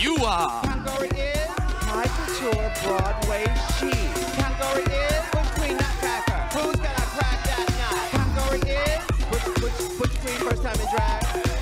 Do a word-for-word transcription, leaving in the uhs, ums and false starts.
Yuhua. Category is high couture Broadway chic. Category is Butch Queen Nutcracker. Who's gonna crack that nut? Category is Butch, Butch, Butch Queen first time in drag.